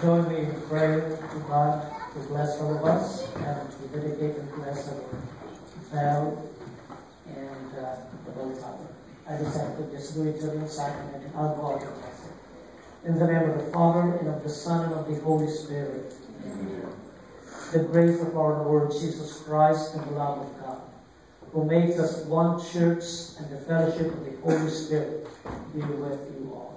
Join me in praying to God to bless all of us and to dedicate and bless our vow and the whole tower. I decided to just do it to the inside and then I'll go out and bless it. In the name of the Father, and of the Son, and of the Holy Spirit. Amen. The grace of our Lord Jesus Christ and the love of God, who makes us one church, and the fellowship of the Holy Spirit be with you all.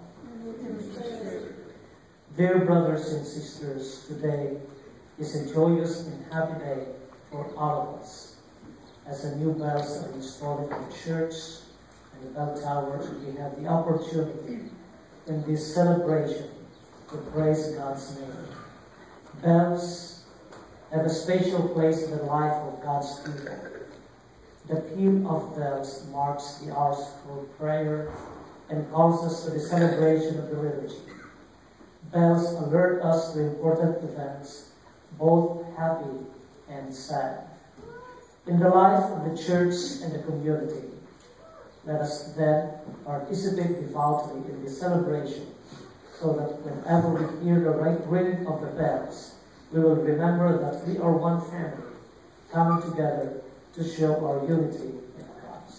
Dear brothers and sisters, today is a joyous and happy day for all of us. As the new bells are installed in the church and the bell tower, we have the opportunity in this celebration to praise God's name. Bells have a special place in the life of God's people. The peal of bells marks the hours for prayer and calls us to the celebration of the liturgy. Bells alert us to important events, both happy and sad. In the life of the church and the community, let us then participate devoutly in this celebration, so that whenever we hear the ringing of the bells, we will remember that we are one family, coming together to show our unity in Christ.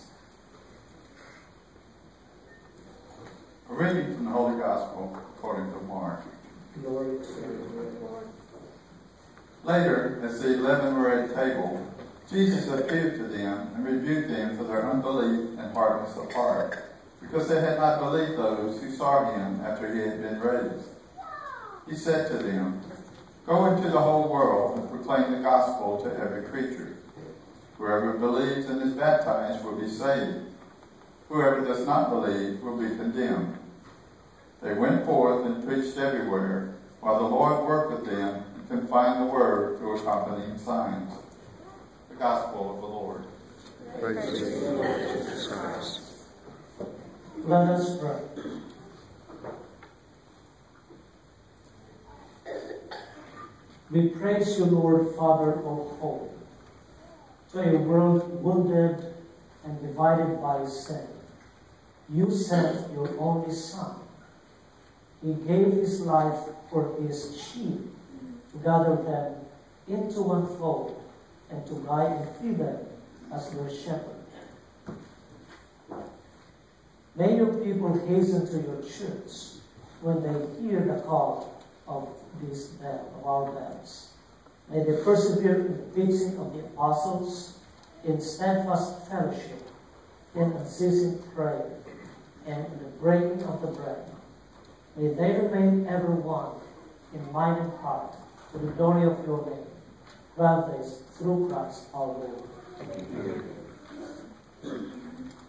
A reading from the Holy Gospel according to Mark. Glory to you, Lord. Later, as the 11 were at table, Jesus appeared to them and rebuked them for their unbelief and hardness of heart, because they had not believed those who saw him after he had been raised. He said to them, "Go into the whole world and proclaim the gospel to every creature. Whoever believes and is baptized will be saved. Whoever does not believe will be condemned." They went forth and preached everywhere, while the Lord worked with them and confined the word through accompanying signs. The Gospel of the Lord. Praise to you, Lord Jesus Christ. Let us pray. We praise you, Lord, Father of hope. To a world wounded and divided by sin, you sent your only Son. He gave his life for his sheep, to gather them into one fold and to guide and feed them as your shepherd. May your people hasten to your church when they hear the call of this bell, of our bells. May they persevere in the teaching of the apostles, in steadfast fellowship, in unceasing prayer, and in the breaking of the bread. May they remain ever one in mind and heart, to the glory of your name. Grant this through Christ our Lord. Amen.